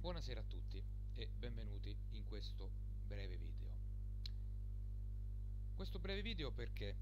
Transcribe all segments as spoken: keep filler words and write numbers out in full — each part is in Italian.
Buonasera a tutti e benvenuti in questo breve video. Questo breve video perché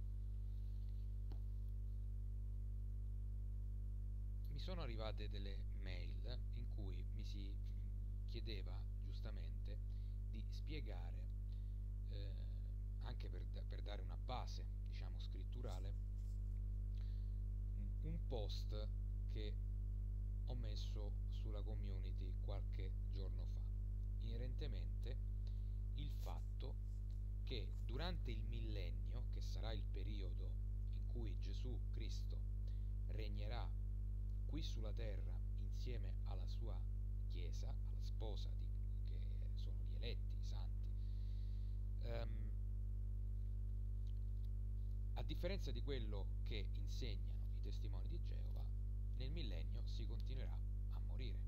mi sono arrivate delle mail in cui mi si chiedeva giustamente di spiegare, eh, anche per, per dare una base, diciamo, scritturale, un, un post che ho messo sulla community qualche giorno fa, inerentemente il fatto che durante il millennio, che sarà il periodo in cui Gesù Cristo regnerà qui sulla terra insieme alla sua Chiesa, alla sposa di, che sono gli eletti, i santi, ehm, a differenza di quello che insegnano i testimoni di Geova, nel millennio si continuerà a morire.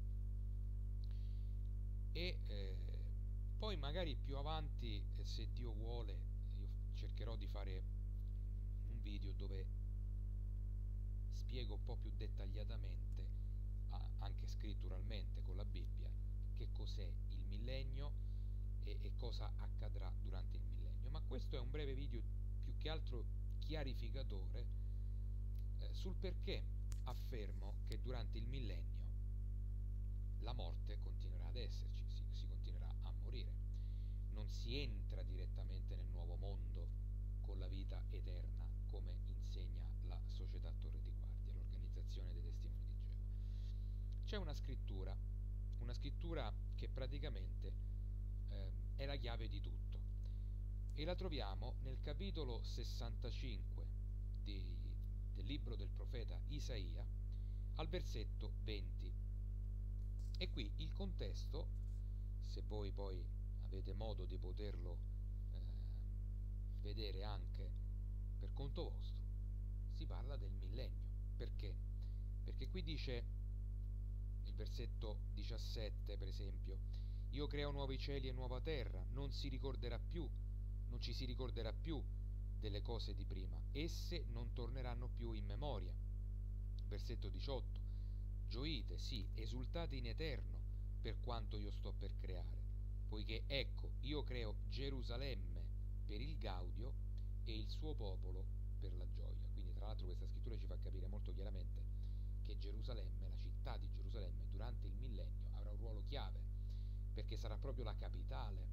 E eh, poi magari più avanti, eh, se Dio vuole, io cercherò di fare un video dove spiego un po' più dettagliatamente, anche scritturalmente con la Bibbia, che cos'è il millennio e, e cosa accadrà durante il millennio. Ma questo è un breve video più che altro chiarificatore eh, sul perché affermo che durante il millennio la morte continuerà ad esserci, si, si continuerà a morire. Non si entra direttamente nel nuovo mondo con la vita eterna, come insegna la Società Torre di Guardia, l'organizzazione dei testimoni di Geova. C'è una scrittura, una scrittura che praticamente eh, è la chiave di tutto, e la troviamo nel capitolo sessantacinque di, del libro del profeta Isaia, al versetto venti. E qui il contesto, se voi poi avete modo di poterlo eh, vedere anche per conto vostro, si parla del millennio. Perché? Perché qui dice, il versetto diciassette per esempio, io creo nuovi cieli e nuova terra, non si ricorderà più, non ci si ricorderà più delle cose di prima, esse non torneranno più in memoria. Versetto diciotto, gioite, sì, esultate in eterno per quanto io sto per creare, poiché ecco, io creo Gerusalemme per il gaudio e il suo popolo per la gioia. Quindi tra l'altro questa scrittura ci fa capire molto chiaramente che Gerusalemme, la città di Gerusalemme, durante il millennio avrà un ruolo chiave, perché sarà proprio la capitale,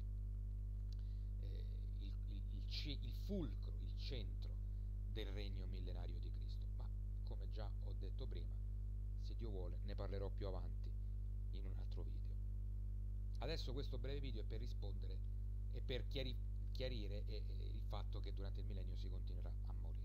eh, il, il, il, il fulcro, il centro del regno millenario di Cristo. Ma come già ho detto prima, se Dio vuole ne parlerò più avanti in un altro video. Adesso questo breve video è per rispondere e per chiari, chiarire e, e il fatto che durante il millennio si continuerà a morire.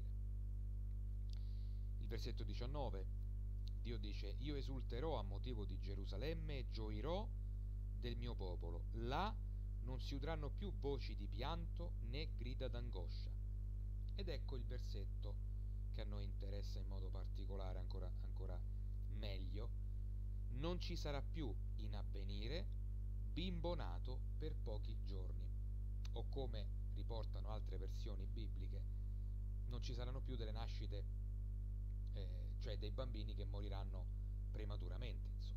Il versetto diciannove, Dio dice, io esulterò a motivo di Gerusalemme e gioirò del mio popolo, là non si udranno più voci di pianto né grida d'angoscia. Ed ecco il versetto che a noi interessa in modo particolare ancora, ancora meglio, non ci sarà più in avvenire bimbo nato per pochi giorni, o come riportano altre versioni bibliche, non ci saranno più delle nascite, eh, cioè dei bambini che moriranno prematuramente, insomma.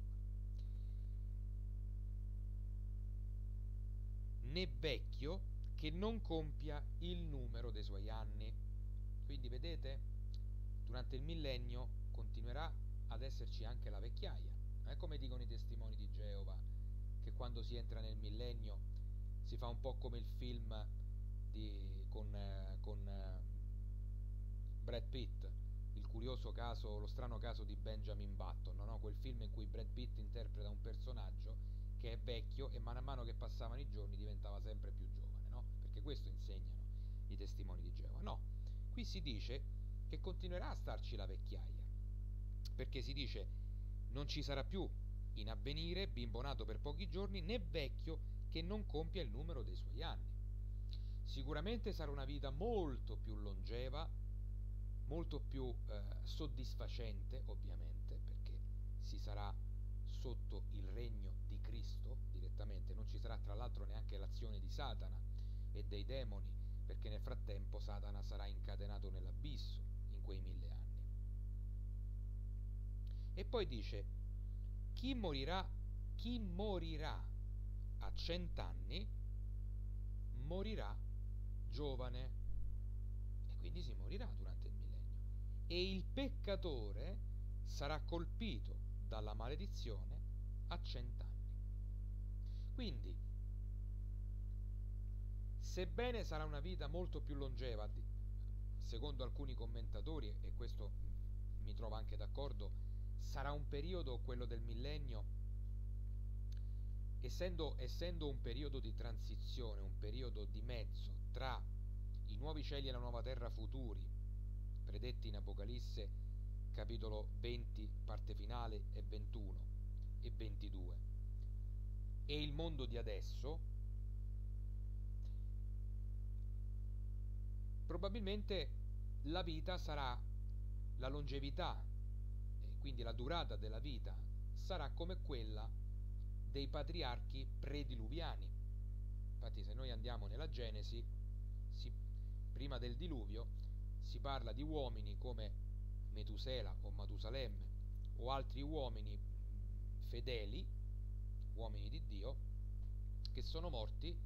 Né vecchio che non compia il numero dei suoi anni. Quindi vedete, durante il millennio continuerà ad esserci anche la vecchiaia. Non è come dicono i testimoni di Geova, che quando si entra nel millennio si fa un po' come il film di, con, eh, con eh, Brad Pitt, il curioso caso, lo strano caso di Benjamin Button, no? Quel film in cui Brad Pitt interpreta un personaggio che è vecchio e mano a mano che passavano i giorni diventava sempre più giovane, no? Perché questo insegnano i testimoni di Geova. No, qui si dice che continuerà a starci la vecchiaia, perché si dice non ci sarà più in avvenire bimbo nato per pochi giorni né vecchio che non compia il numero dei suoi anni. Sicuramente sarà una vita molto più longeva, molto più eh, soddisfacente, ovviamente, perché si sarà sotto il regno di Cristo direttamente, non ci sarà tra l'altro neanche l'azione di Satana e dei demoni, perché nel frattempo Satana sarà incatenato nell'abisso in quei mille anni. E poi dice, chi morirà chi morirà a cent'anni morirà giovane, e quindi si morirà durante il millennio, e il peccatore sarà colpito dalla maledizione a cent'anni. Quindi, sebbene sarà una vita molto più longeva, secondo alcuni commentatori, e questo mi trovo anche d'accordo, sarà un periodo, quello del millennio, essendo, essendo un periodo di transizione, un periodo di mezzo tra i nuovi cieli e la nuova terra futuri, predetti in Apocalisse capitolo venti, parte finale, e ventuno e ventidue, e il mondo di adesso, probabilmente la vita sarà, la longevità, e quindi la durata della vita, sarà come quella dei patriarchi prediluviani. Infatti, se noi andiamo nella Genesi, si, prima del diluvio, si parla di uomini come Metusela o Matusalemme o altri uomini fedeli, uomini di Dio, che sono morti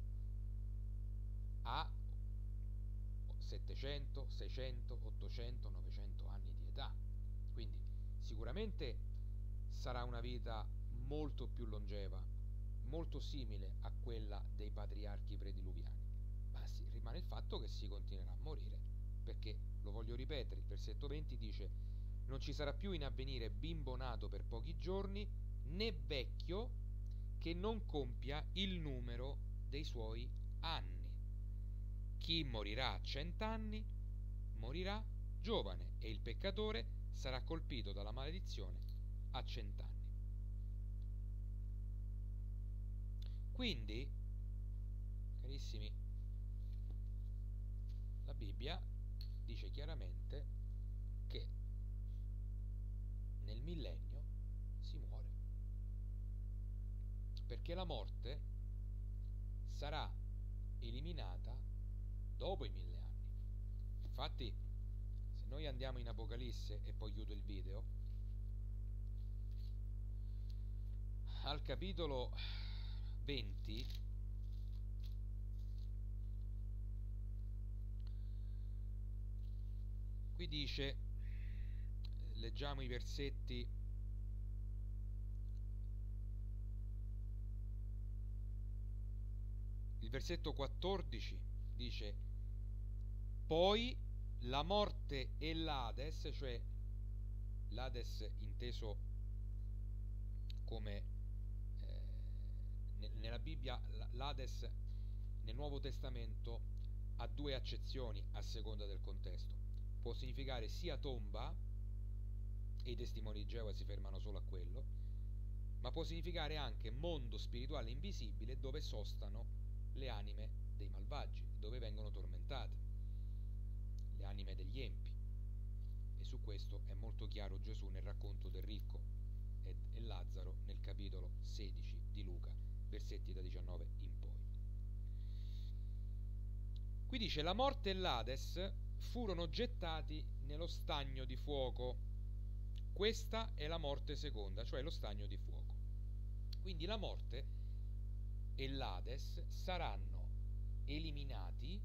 a settecento, seicento, ottocento, novecento anni di età. Quindi sicuramente sarà una vita molto più longeva, molto simile a quella dei patriarchi prediluviani, ma sì, rimane il fatto che si continuerà a morire, perché, lo voglio ripetere, il versetto venti dice: non ci sarà più in avvenire bimbo nato per pochi giorni, né vecchio che non compia il numero dei suoi anni. Chi morirà a cent'anni morirà giovane, e il peccatore sarà colpito dalla maledizione a cent'anni. Quindi, carissimi, la Bibbia dice chiaramente che nel millennio si muore, perché la morte sarà eliminata dopo i mille anni. Infatti, se noi andiamo in Apocalisse, e poi chiudo il video, al capitolo venti, qui dice, leggiamo i versetti il versetto quattordici, dice: poi la morte e l'Ades, cioè l'Ades inteso come eh, nella Bibbia, l'Ades nel Nuovo Testamento ha due accezioni a seconda del contesto. Può significare sia tomba, e i testimoni di Geova si fermano solo a quello, ma può significare anche mondo spirituale invisibile, dove sostano le anime dei malvagi, dove vengono tormentate le anime degli empi. E su questo è molto chiaro Gesù nel racconto del ricco e, e Lazzaro nel capitolo sedici di Luca, versetti da diciannove in poi. Qui dice: la morte e l'Ades furono gettati nello stagno di fuoco. Questa è la morte seconda, cioè lo stagno di fuoco. Quindi la morte e l'Ades saranno eliminati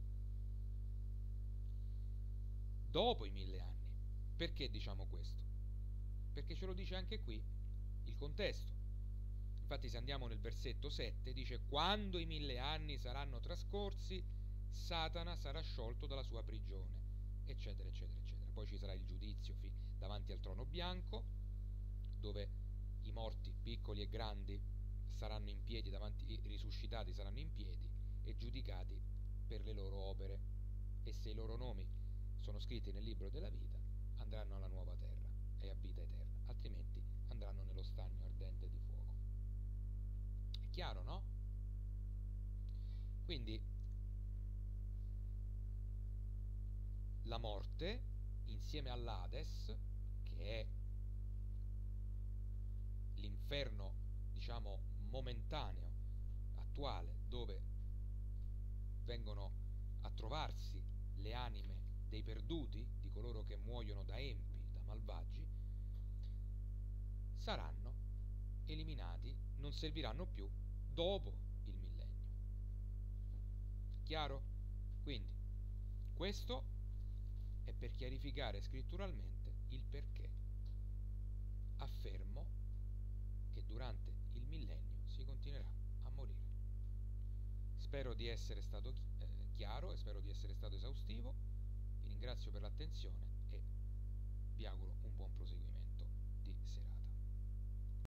dopo i mille anni. Perché diciamo questo? Perché ce lo dice anche qui il contesto. Infatti, se andiamo nel versetto sette, dice: quando i mille anni saranno trascorsi, Satana sarà sciolto dalla sua prigione, eccetera eccetera eccetera. Poi ci sarà il giudizio davanti al trono bianco, dove i morti piccoli e grandi saranno in piedi davanti, i risuscitati saranno in piedi e giudicati per le loro opere, e se i loro nomi sono scritti nel libro della vita andranno alla nuova terra e a vita eterna, altrimenti andranno nello stagno ardente di fuoco. È chiaro, no? Quindi la morte insieme all'Ades, che è l'inferno, diciamo, momentaneo, attuale, dove vengono a trovarsi le anime dei perduti, di coloro che muoiono da empi, da malvagi, saranno eliminati, non serviranno più dopo il millennio. Chiaro? Quindi questo è per chiarificare scritturalmente il perché affermo che durante il millennio si continuerà a morire. Spero di essere stato eh, chiaro e spero di essere stato esaustivo. Vi ringrazio per l'attenzione e vi auguro un buon proseguimento di serata.